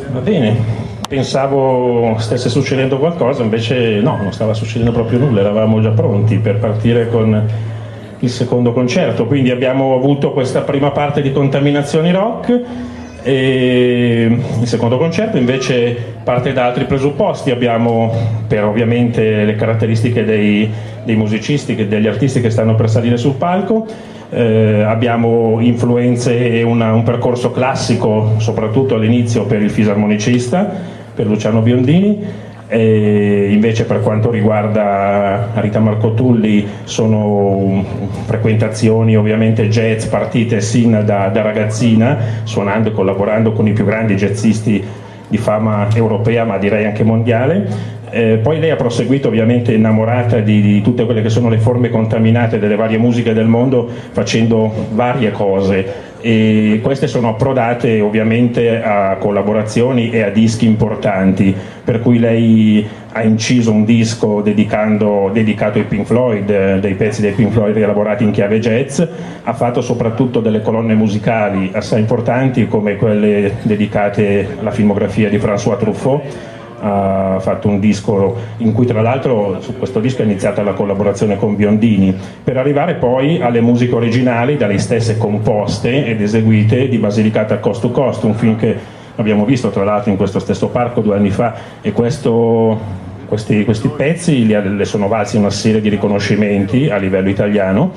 Va bene, pensavo stesse succedendo qualcosa, invece no, non stava succedendo proprio nulla, eravamo già pronti per partire con il secondo concerto, quindi abbiamo avuto questa prima parte di Contaminazioni Rock e il secondo concerto invece parte da altri presupposti. Abbiamo, per ovviamente le caratteristiche dei musicisti, degli artisti che stanno per salire sul palco, abbiamo influenze e un percorso classico, soprattutto all'inizio per il fisarmonicista, per Luciano Biondini. E invece per quanto riguarda Rita Marcotulli sono frequentazioni ovviamente jazz partite sin da ragazzina, suonando e collaborando con i più grandi jazzisti di fama europea, ma direi anche mondiale. Poi lei ha proseguito ovviamente innamorata di tutte quelle che sono le forme contaminate delle varie musiche del mondo, facendo varie cose, e queste sono approdate ovviamente a collaborazioni e a dischi importanti, per cui lei ha inciso un disco dedicato ai Pink Floyd, dei pezzi dei Pink Floyd elaborati in chiave jazz, ha fatto soprattutto delle colonne musicali assai importanti come quelle dedicate alla filmografia di François Truffaut. Ha fatto un disco in cui tra l'altro su questo disco è iniziata la collaborazione con Biondini, per arrivare poi alle musiche originali da lei stesse composte ed eseguite di Basilicata Coast to Coast, un film che abbiamo visto tra l'altro in questo stesso parco 2 anni fa, e questi pezzi le sono valsi una serie di riconoscimenti a livello italiano,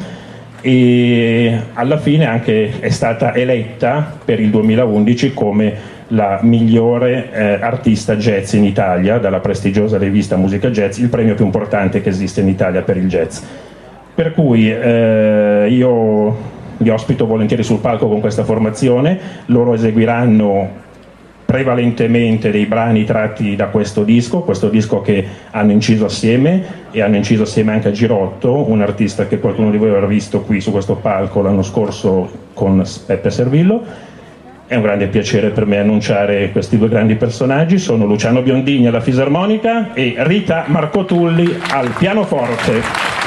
e alla fine anche è stata eletta per il 2011 come la migliore artista jazz in Italia dalla prestigiosa rivista Musica Jazz, il premio più importante che esiste in Italia per il jazz. Per cui io li ospito volentieri sul palco con questa formazione. Loro eseguiranno prevalentemente dei brani tratti da questo disco che hanno inciso assieme, e hanno inciso assieme anche a Girotto, un artista che qualcuno di voi avrà visto qui su questo palco l'anno scorso con Peppe Servillo. È un grande piacere per me annunciare questi 2 grandi personaggi. Sono Luciano Biondini alla fisarmonica e Rita Marcotulli al pianoforte.